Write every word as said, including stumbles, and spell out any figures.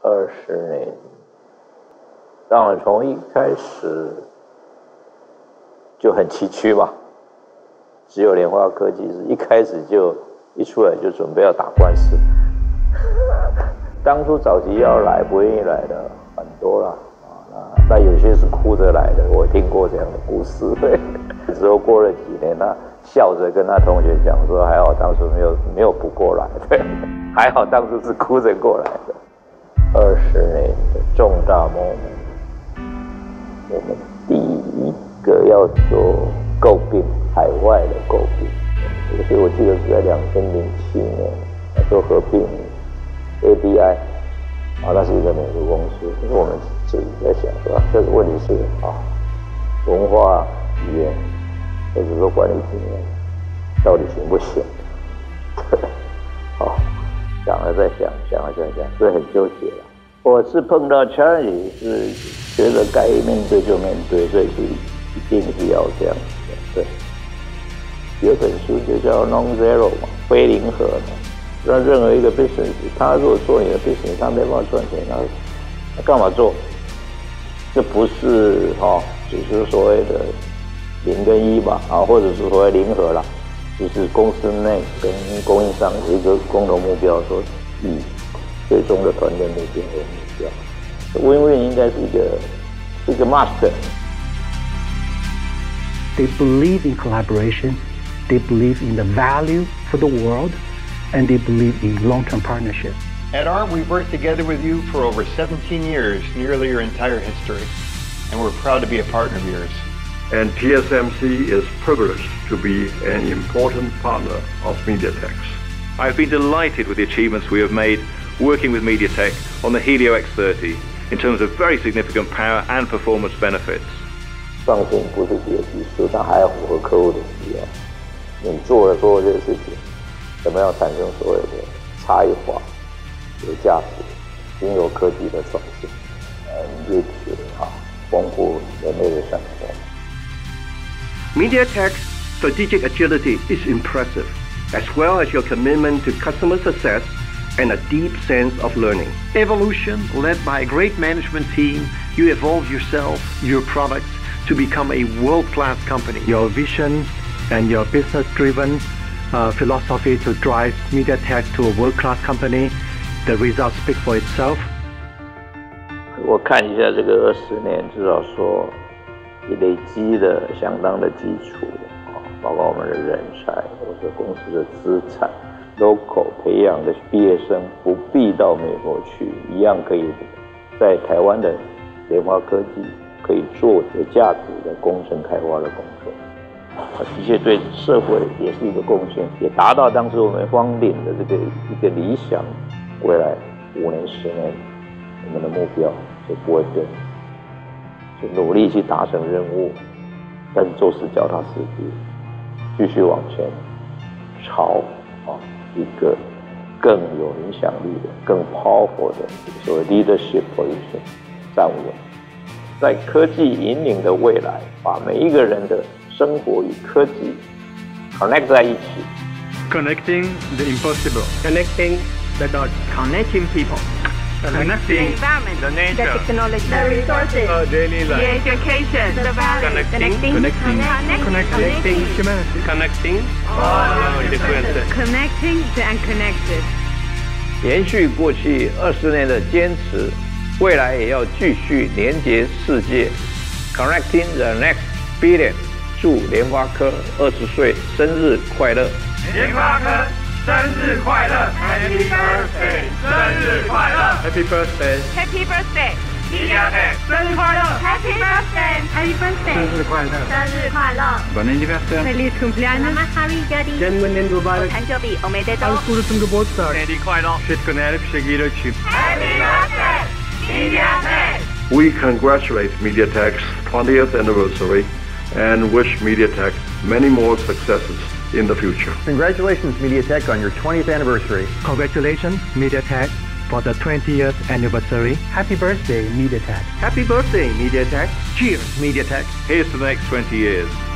二十年，当然从一开始就很崎岖嘛。只有联发科技是一开始就一出来就准备要打官司。当初早期要来不愿意来的很多啦，啊，那有些是哭着来的，我听过这样的故事。之后过了几年，他笑着跟他同学讲说：“还好当初没有没有不过来，对，还好当初是哭着过来的。”二十年的重大 moment， 我们第一个要做诟病，海外的诟病，所以我记得是在两千零七年，那时候合并 A D I， 啊，那是一个美国公司，可是我们自己在想说，这个问题是啊，文化语言或者说管理经验到底行不行？好，想了再想，想了再想，所以很纠结了。我是碰到 challenge 是觉得该面对就面对，所以是一定是要这样子的。对，有本书就叫 Non-Zero 嘛，非零和嘛。让任何一个 business， 他如果做你的 business， 他没办法赚钱，他他干嘛做？这不是哈、哦，只是所谓的零跟一吧，啊，或者是所谓零和啦，就是公司内跟供应商有一个共同目标，说以最终的团队目标为目标。Win-win 应该是一个是一个 master。 They believe in collaboration. They believe in the value for the world. And they believe in long-term partnership. At A R M, we've worked together with you for over seventeen years, nearly your entire history, and we're proud to be a partner of yours. And T S M C is privileged to be an important partner of MediaTek's. I've been delighted with the achievements we have made working with MediaTek on the Helio X thirty in terms of very significant power and performance benefits. 创新不是只有技术，但还要符合客户的需要。你做了所有这些事情。怎么样产生所谓的差异化、有价值、经由科技的创新，呃，越去啊丰富人类的生活。 MediaTek's strategic agility is impressive, as well as your commitment to customer success and a deep sense of learning. Evolution, led by a great management team, you evolve yourself, your products, to become a world-class company. Your vision and your business-driven Uh, philosophy to drive MediaTek to a world-class company, the results speak for itself. 我看一下这个二十年，至少说也累积了相当的基础啊，包括我们的人才或者公司的资产 ，local 培养的毕业生不必到美国去，一样可以在台湾的联发科技可以做有价值的工程开发的工作。的确对社会也是一个贡献，也达到当时我们方鼎的这个一个理想，未来五年、十年我们的目标就不会变，就努力去达成任务，但是做事脚踏实地，继续往前朝啊一个更有影响力的、更 powerful 的所谓 leadership position 站稳，在科技引领的未来，把每一个人的生活与科技 connect 在一起 ，connecting the impossible, connecting the dots, connecting people, connecting the environment, the nature, the technology, the resources, our daily life, the education, the values, connecting, connecting, connecting, connecting humanity, connecting all differences, connecting the unconnected. 延续过去二十年的坚持，未来也要继续连结世界 ，connecting the next billion。祝联发科二十岁生日快乐！ 联发科生日快乐 ！Happy birthday！ 生日快乐 ！Happy birthday！Happy birthday！MediaTek 生日快乐 ！Happy birthday！Happy birthday！ 生日快乐！ 生日快乐 ！Buon anniversaire！Feliz cumpleaños！ Selamat hari jadi！ Jenmen Dubai！ 誕生日おめでとう！ Ausgulitong geburtstag！ 生日快乐 ！Wszystko najlepsze giroci！ Happy birthday！MediaTek！ We congratulate MediaTek's twentieth anniversary and wish MediaTek many more successes in the future. Congratulations, MediaTek, on your twentieth anniversary. Congratulations, MediaTek, for the twentieth anniversary. Happy birthday, MediaTek. Happy birthday, MediaTek. Cheers, MediaTek. Here's to the next twenty years.